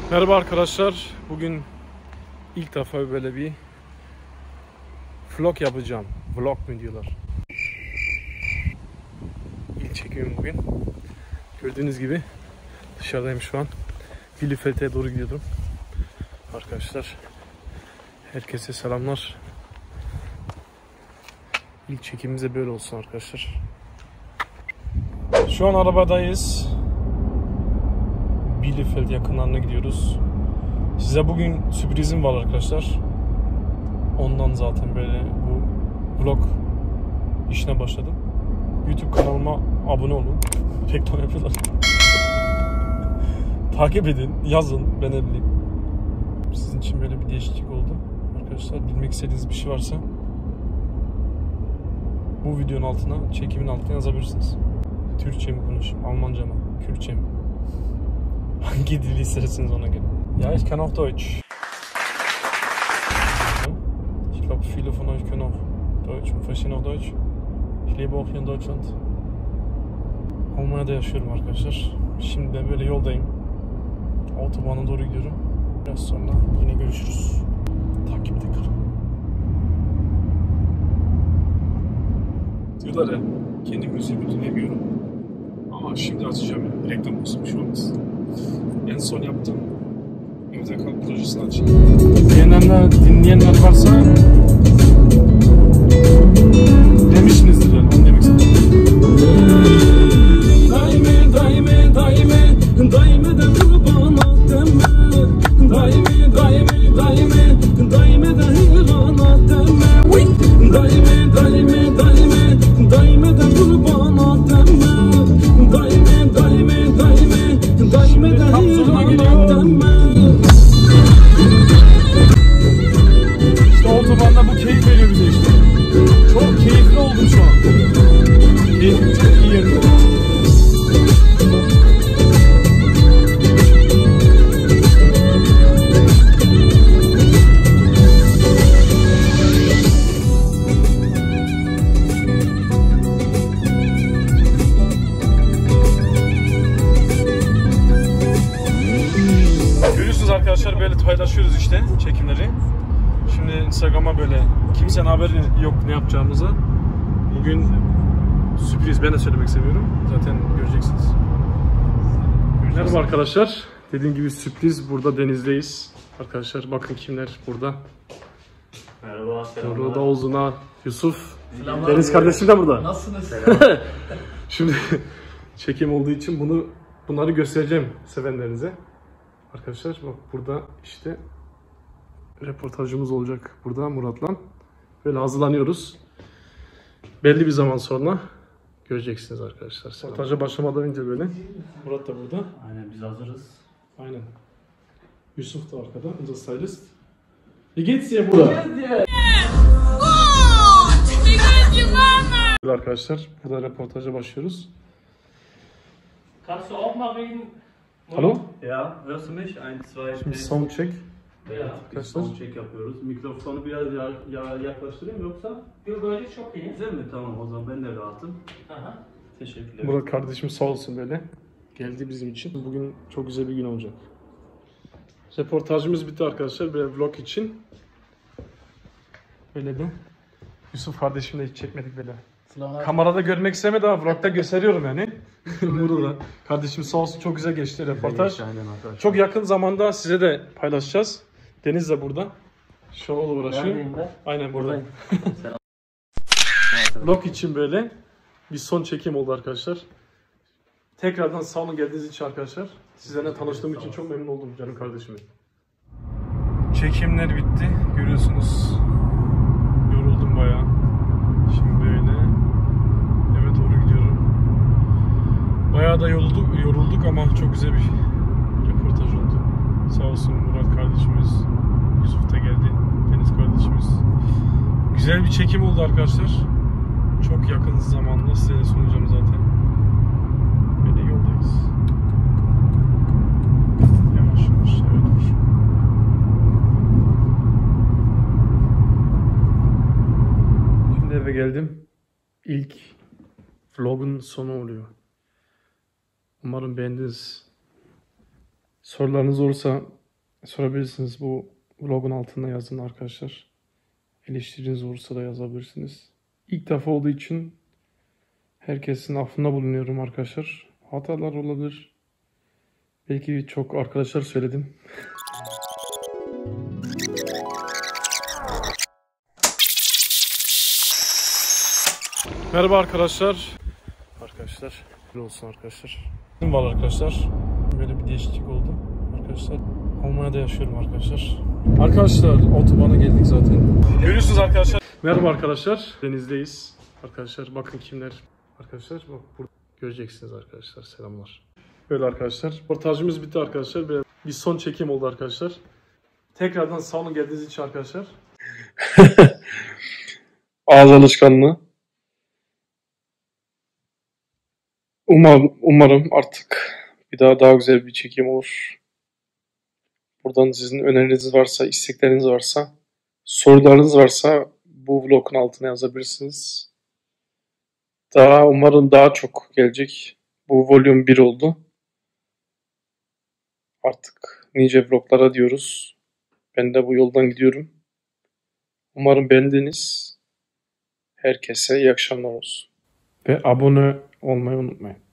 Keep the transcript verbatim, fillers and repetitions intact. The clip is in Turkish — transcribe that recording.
Merhaba arkadaşlar. Bugün ilk defa böyle bir vlog yapacağım. Vlog mu diyorlar? İlk çekimim bugün. Gördüğünüz gibi dışarıdayım şu an. Bielefeld'e doğru gidiyorum. Arkadaşlar herkese selamlar. İlk çekimimize böyle olsun arkadaşlar. Şu an arabadayız. Bielefeld yakınlarına gidiyoruz. Size bugün sürprizim var arkadaşlar. Ondan zaten böyle bu vlog işine başladım. YouTube kanalıma abone olun. Reklam yapıyorlar. Takip edin, yazın, ben ne bileyim. Sizin için böyle bir değişiklik oldu. Arkadaşlar bilmek istediğiniz bir şey varsa bu videonun altına, çekimin altına yazabilirsiniz. Türkçe mi konuşayım, Almanca mı, Kürtçe mi? Hangi dili isterseniz ona göre. Ja, ich kann auch Deutsch. Ich glaube, viele von euch können auch Deutsch und verstehen auch Deutsch. Ich lebe auch hier in Deutschland. Almanya'da yaşıyorum arkadaşlar. Şimdi de böyle yoldayım. Autobahn'a doğru gidiyorum. Biraz sonra yine görüşürüz. Takipte kalın. Diyorlar ya, kendi müziğimi dinlemiyorum. Ama şimdi açacağım ya. Reklam olsun, bir şey olmaz. En son yaptığım Evde Kal projesini açayım. Dinleyenler, dinleyenler varsa demişsinizdir yani, onu demek istedim. Daime, daime, daime, daime de bana deme. Daime, daime, daime, daime de bana deme. Daime, daime, daime, daime de bana deme. Daime, daime, daime, daime de bana deme. İşte otobanda bu keyif veriyor bize işte. Çok keyifli oldum şu an. Keyifli, çok iyi yerinde. Arkadaşlar böyle paylaşıyoruz işte çekimleri. Şimdi Instagram'a böyle kimsenin haberi yok ne yapacağımızı. Bugün sürpriz, ben de söylemek seviyorum. Zaten göreceksiniz. Merhaba arkadaşlar. Dediğim gibi sürpriz, burada denizdeyiz. Arkadaşlar bakın kimler burada. Merhaba, selamlar. Burada Ozun'a, Yusuf. Selamlar. Deniz kardeşim de burada. Nasılsınız? Şimdi çekim olduğu için bunu bunları göstereceğim sevenlerinize. Arkadaşlar bak burada işte röportajımız olacak burada Murat'la. Böyle hazırlanıyoruz. Belli bir zaman sonra göreceksiniz arkadaşlar. Röportaja başlamadan önce böyle. Murat da burada. Aynen, biz hazırız. Aynen. Yusuf da arkada. Unser Stylist. Wie geht's dir burada? Arkadaşlar burada röportaja başlıyoruz. Kannst du auch mal reden? Hallo? Ja, hörst du mich? Eins, zwei, Şimdi drei. sound check. Ja, bir sound check yapıyoruz. Mikrofonu biraz ya, ya yaklaştırayım yoksa? Yok, böyle çok iyi. Güzel mi? Tamam, o zaman ben de rahatım. Aha. Teşekkürler. Murat kardeşim sağ olsun böyle. Geldi bizim için. Bugün çok güzel bir gün olacak. Reportajımız bitti arkadaşlar. Böyle vlog için. Böyle de. Yusuf kardeşimle hiç çekmedik böyle. Selamlar. Kamerada görmek istemedi ama vlogda gösteriyorum yani. Murat'a. Kardeşim sağ olsun, çok güzel geçti reportaj. Aynen arkadaşlar. Çok yakın zamanda size de paylaşacağız. Deniz de burada. Şovla uğraşıyor. Neredeyim ben? Aynen burada. Buradayım. Vlog için böyle bir son çekim oldu arkadaşlar. Tekrardan sağ olun geldiğiniz için arkadaşlar. Sizlerle tanıştığım için çok memnun oldum canım kardeşim. Çekimler bitti. Görüyorsunuz. Yoruldum bayağı. Şimdi böyle eve doğru gidiyorum. Bayağı da yorulduk, yorulduk ama çok güzel bir röportaj oldu. Sağ olsun Murat kardeşimiz, Yusuf da geldi, Deniz kardeşimiz. Güzel bir çekim oldu arkadaşlar. Çok yakın zamanda size de sunacağım zaten. Böyle yoldayız. Yavaş yavaş, evet dur. Şimdi eve geldim. İlk vlogun sonu oluyor. Umarım beğendiniz. Sorularınız olursa sorabilirsiniz. Bu vlogun altına yazın arkadaşlar. Eleştiriniz olursa da yazabilirsiniz. İlk defa olduğu için herkesin affına bulunuyorum arkadaşlar. Hatalar olabilir. Belki çok arkadaşlar söyledim. Merhaba arkadaşlar. Arkadaşlar. Böyle olsun arkadaşlar. Var arkadaşlar. Böyle bir değişiklik oldu arkadaşlar. Almanya'da yaşıyorum arkadaşlar. Arkadaşlar otobana geldik zaten. Görüyorsunuz arkadaşlar. Merhaba arkadaşlar. Denizdeyiz. Arkadaşlar bakın kimler. Arkadaşlar bak burada göreceksiniz arkadaşlar. Selamlar. Böyle arkadaşlar. Röportajımız bitti arkadaşlar. Böyle bir son çekim oldu arkadaşlar. Tekrardan sağ olun geldiğiniz için arkadaşlar. Ağız alışkanlığı. Umarım, umarım artık bir daha daha güzel bir çekim olur. Buradan sizin öneriniz varsa, istekleriniz varsa, sorularınız varsa bu vlogun altına yazabilirsiniz. Daha umarım daha çok gelecek. Bu volüm bir oldu. Artık nice vloglara diyoruz. Ben de bu yoldan gidiyorum. Umarım beğendiniz. Herkese iyi akşamlar olsun. Ve abone olmayı unutmayın.